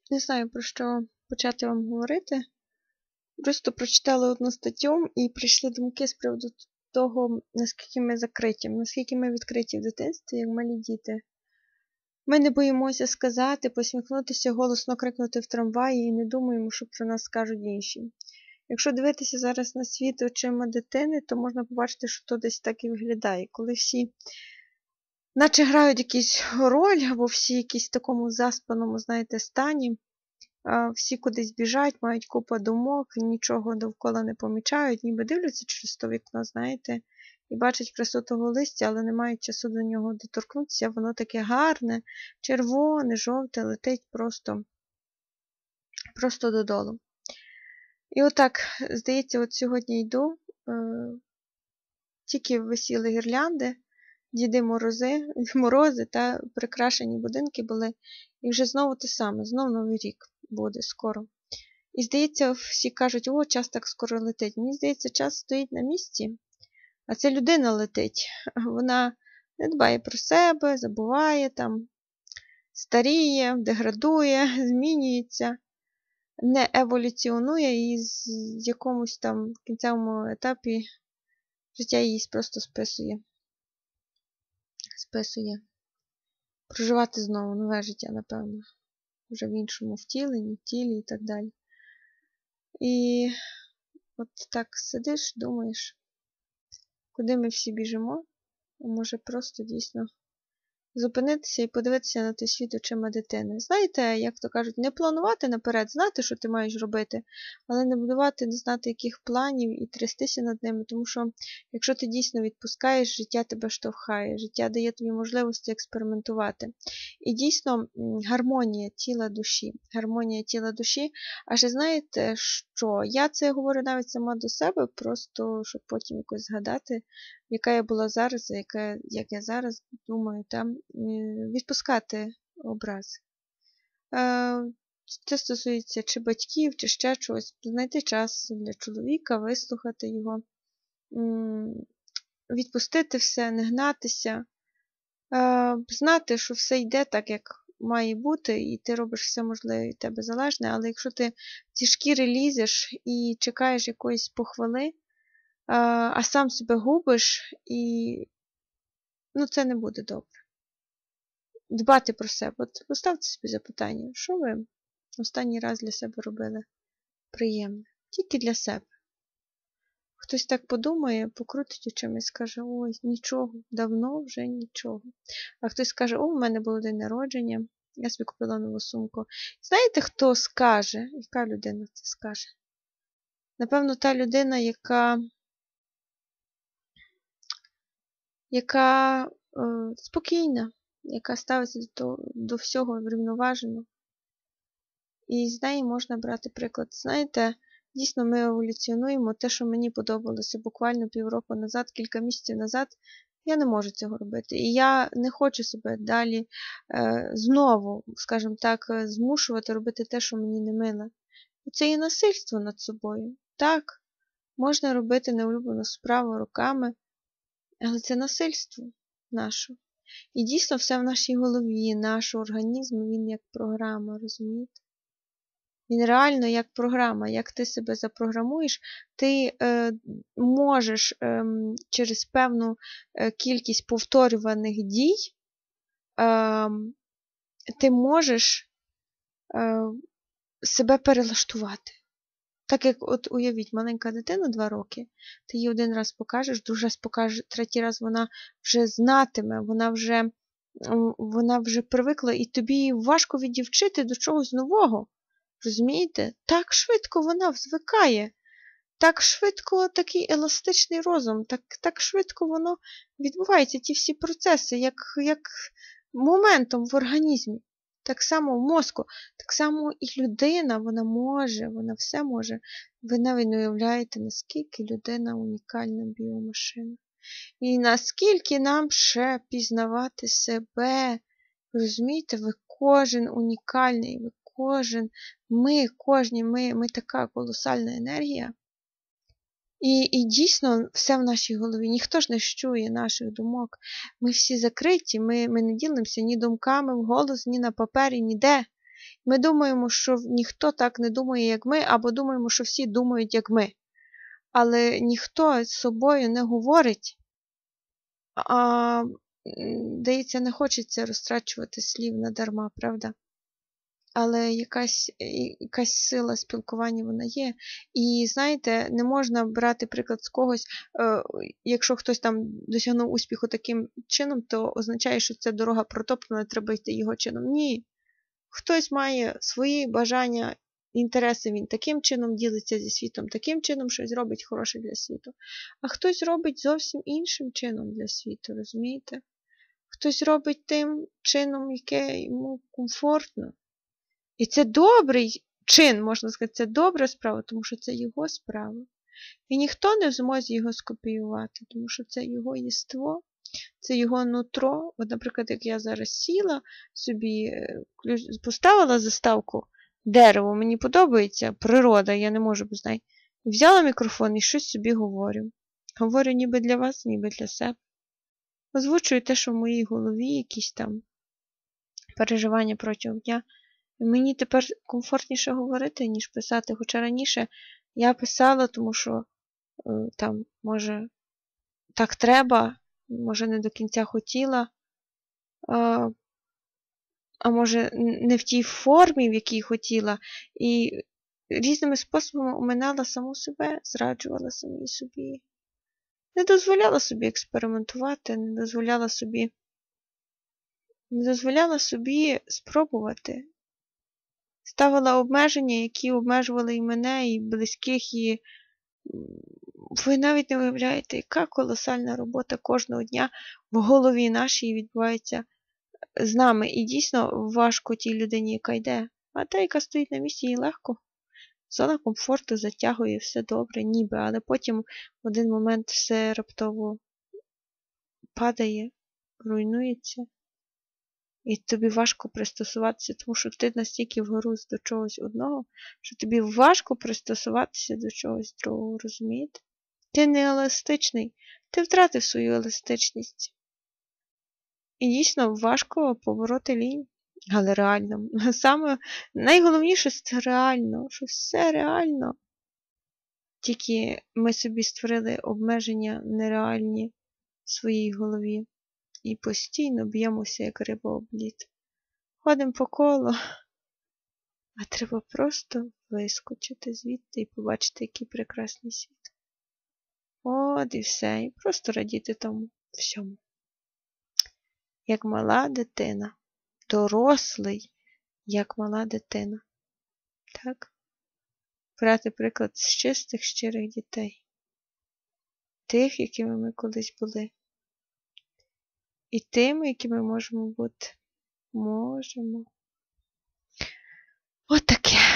Не знаю, про що почати вам говорити. Просто прочитала одну статтю і прийшли думки з приводу того, наскільки ми закриті, наскільки ми відкриті в дитинстві, як малі діти. Ми не боїмося сказати, посміхнутися, голосно крикнути в трамваї і не думаємо, що про нас скажуть інші. Якщо дивитися зараз на світ очима дитини, то можна побачити, що то десь так і виглядає. Коли всі наче грають якусь роль, або всі якісь в такому заспаному, знаєте, стані, всі кудись біжать, мають купу думок, нічого довкола не помічають, ніби дивляться через то вікно, знаєте, і бачать красу того листя, але не мають часу до нього доторкнутися, воно таке гарне, червоне, жовте, летить просто додолу. І отак, здається, от сьогодні йду, тільки висіли гірлянди, Діди Морози та прикрашені будинки були, і вже знову те саме, знову Новий рік буде скоро. І здається, всі кажуть, о, час так скоро летить. Мені здається, час стоїть на місці, а це людина летить. Вона не дбає про себе, забуває, там, старіє, деградує, змінюється, не еволюціонує і з якомусь там кінцевому етапі життя її просто списує. Проживати знову нове життя, напевно. Вже в іншому втіленні, в тілі і так далі. І от так сидиш, думаєш, куди ми всі біжимо, а може просто дійсно зупинитися і подивитися на той світ очима дитини. Знаєте, як то кажуть, не планувати наперед, знати, що ти маєш робити, але не будувати, не знати, яких планів і трястися над ними, тому що якщо ти дійсно відпускаєш, життя тебе штовхає, життя дає тобі можливості експериментувати. І дійсно гармонія тіла душі, а ще знаєте, що я це говорю навіть сама до себе, просто щоб потім якось згадати, яка я була зараз, як я зараз думаю, там відпускати образ. Це стосується чи батьків, чи ще чогось. Знайти час для чоловіка, вислухати його, відпустити все, не гнатися, знати, що все йде так, як має бути, і ти робиш все можливе від тебе залежне, але якщо ти в ці шкіри лізеш і чекаєш якоїсь похвали, а сам себе губиш, і це не буде добре. Дбати про себе. От поставте собі запитання, що ви останній раз для себе робили приємне? Тільки для себе. Хтось так подумає, покрутить очима і скаже, ой, нічого, давно вже нічого. А хтось скаже, о, у мене було день народження, я собі купила нову сумку. Знаєте, хто скаже? Яка людина це скаже? Напевно, та людина, яка спокійна, яка ставиться до всього врівноважено. І з неї можна брати приклад. Знаєте, дійсно ми еволюціонуємо. Те, що мені подобалося буквально півроку назад, кілька місяців назад, я не можу цього робити. І я не хочу себе далі знову, скажімо так, змушувати робити те, що мені не миле. І це є насильство над собою. Так, можна робити неулюблену справу руками, але це насильство наше. І дійсно все в нашій голові, наш організм, він як програма, розумієте? Він реально як програма. Як ти себе запрограмуєш, ти можеш через певну кількість повторюваних дій, ти можеш себе перелаштувати. Так як, от уявіть, маленька дитина 2 роки, ти їй один раз покажеш, другий раз покажеш, третій раз вона вже знатиме, вона вже привикла, і тобі важко відівчити до чогось нового. Розумієте? Так швидко вона звикає, так швидко такий еластичний розум, так швидко воно відбувається, ті всі процеси, як моментом в організмі. Так само в мозку, так само і людина, вона все може. Ви навіть не уявляєте, наскільки людина унікальна біомашина. І наскільки нам ще пізнавати себе. Розумієте, ви кожен унікальний, ви кожен, ми така колосальна енергія. І дійсно все в нашій голові. Ніхто ж не чує наших думок. Ми всі закриті, ми не ділимося ні думками в голос, ні на папері, ніде. Ми думаємо, що ніхто так не думає, як ми, або думаємо, що всі думають, як ми. Але ніхто з собою не говорить, а, здається, не хочеться розтрачувати слів надарма, правда? Але якась сила спілкування вона є. І, знаєте, не можна брати приклад з когось, якщо хтось там досягнув успіху таким чином, то означає, що це дорога протоптана, треба йти його чином. Ні. Хтось має свої бажання, інтереси, він таким чином ділиться зі світом, таким чином щось робить хороше для світу. А хтось робить зовсім іншим чином для світу, розумієте? Хтось робить тим чином, яке йому комфортно. І це добрий чин, можна сказати, це добра справа, тому що це його справа. І ніхто не в змозі його скопіювати, тому що це його єство, це його нутро. От, наприклад, як я зараз сіла собі, поставила заставку дерево, мені подобається природа, я не можу без неї. Взяла мікрофон і щось собі говорю. Говорю ніби для вас, ніби для себе. Озвучую те, що в моїй голові, якісь там переживання протягом дня. Мені тепер комфортніше говорити, ніж писати. Хоча раніше я писала, тому що там, може, так треба, може, не до кінця хотіла, а може, не в тій формі, в якій хотіла. І різними способами оминала саму себе, зраджувала самій собі. Не дозволяла собі експериментувати, не дозволяла собі спробувати. Ставила обмеження, які обмежували і мене, і близьких, і ви навіть не уявляєте, яка колосальна робота кожного дня в голові нашій відбувається з нами. І дійсно важко тій людині, яка йде. А та, яка стоїть на місці, їй легко. Зона комфорту затягує, все добре, ніби, але потім в один момент все раптово падає, руйнується. І тобі важко пристосуватися, тому що ти настільки вгорuz до чогось одного, що тобі важко пристосуватися до чогось другого, розумієте? Ти не еластичний, ти втратив свою еластичність. І дійсно важко побороти лінь, але реально. Саме найголовніше це реально, що все реально. Тільки ми собі створили обмеження нереальні в своїй голові. І постійно б'ємося, як риба об лід. Ходимо по колу, а треба просто вискочити звідти і побачити, який прекрасний світ. От і все. І просто радіти тому всьому. Як мала дитина. Дорослий, як мала дитина. Так? Брати приклад з чистих, щирих дітей. Тих, якими ми колись були. І тими, якими можемо бути. Можемо. От таке.